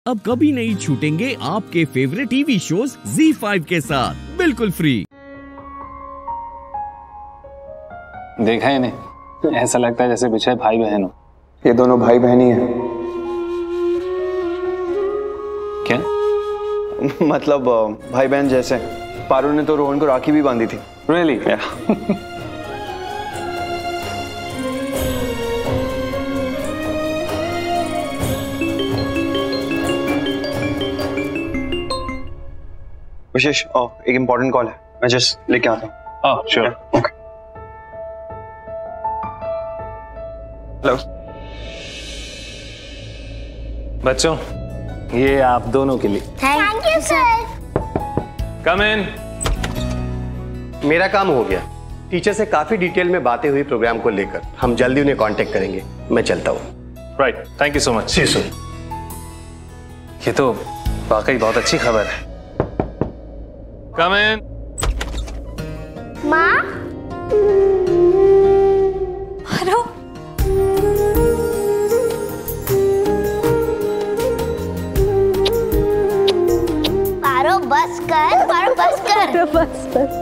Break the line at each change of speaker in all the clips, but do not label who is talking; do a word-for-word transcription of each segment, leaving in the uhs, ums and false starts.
अब कभी नहीं छूटेंगे आपके favourite TV shows Zee five के साथ बिल्कुल फ्री।
देखा है नहीं, ऐसा लगता है जैसे पीछे भाई बहन हो।
ये दोनों भाई बहन ही हैं।
क्या
मतलब भाई बहन जैसे। पारू ने तो रोहन को राखी भी बांधी थी।
रियली?
विशेष, ओ, एक इम्पोर्टेंट कॉल है, मैं जस्ट लेके आता हूँ।
Oh sure.
ओके। हेलो
बच्चों, ये आप दोनों के लिए।
Thank you sir.
Come in.
मेरा काम हो गया। टीचर से काफी डिटेल में बातें हुई प्रोग्राम को लेकर। हम जल्दी उन्हें कांटेक्ट करेंगे। मैं चलता हूँ।
Right, thank you so much.
सी सुन,
ये तो वाकई बहुत अच्छी खबर है। कम इन।
माँ,
हेलो।
पारो बस कर, पारो बस कर।
बस बस।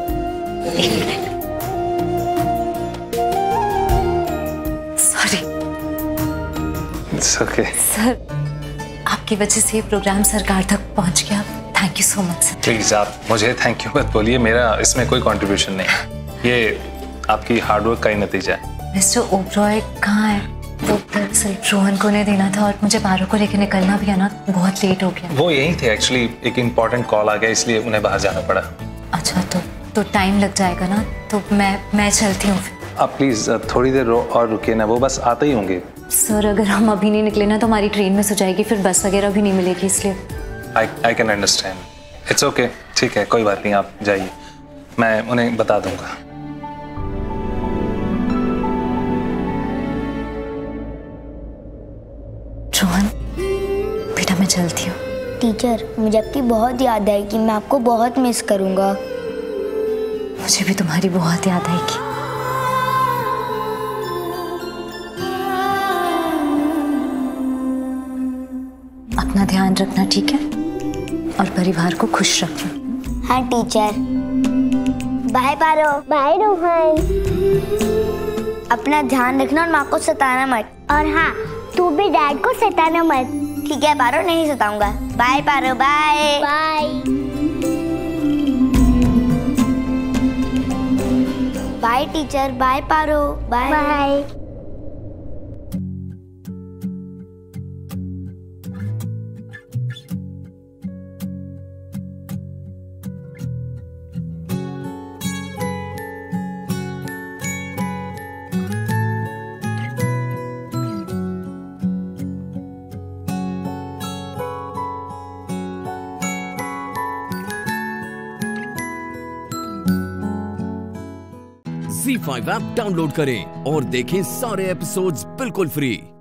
सॉरी।
It's okay.
सर, आपकी वजह से ये प्रोग्राम सरकार तक पहुंच गया। Thank you so much sir.
Please आप मुझे थैंक यू मत बोलिए, मेरा इसमें कोई कंट्रीब्यूशन नहीं है। ये आपकी हार्डवर्क का ही नतीजा है।
मिस्टर ओबरॉय कहाँ है? वो दरअसल रोहन को नहीं देना था और मुझे पारो को लेकर निकलना भी है ना, बहुत लेट हो गया।
वो यहीं थे एक्चुअली, एक इम्पोर्टेंट कॉल आ गया इसलिए उन्हें बाहर जाना पड़ा।
अच्छा, तो तो टाइम लग जाएगा ना, तो मैं मैं चलती हूँ फिर।
आप प्लीज थोड़ी देर और रुकिए ना, वो बस आते ही होंगे।
सर, अगर हम अभी नहीं निकले ना तो हमारी ट्रेन मिस हो जाएगी, फिर बस वगैरह भी नहीं मिलेगी, इसलिए।
I I can understand. It's okay, ठीक है, कोई बात नहीं, आप जाइए, मैं उन्हें बता दूंगा।
रोहन बेटा, मैं चलती हूँ।
टीचर, मुझे आपकी बहुत याद आएगी, मैं आपको बहुत मिस करूंगा।
मुझे भी तुम्हारी बहुत याद आएगी। अपना ध्यान रखना, ठीक है? और परिवार को खुश रखना।
हाँ teacher. Bye Paro. Bye Rohan. अपना ध्यान रखना और माँ को सताना मत। और हाँ, तू भी डैड को सताना मत। ठीक है पारो, नहीं सताऊंगा। Bye Paro. Bye bye. Bye teacher. Bye Paro. Bye bye.
Zee five app download करें और देखें सारे एपिसोड्स बिल्कुल फ्री।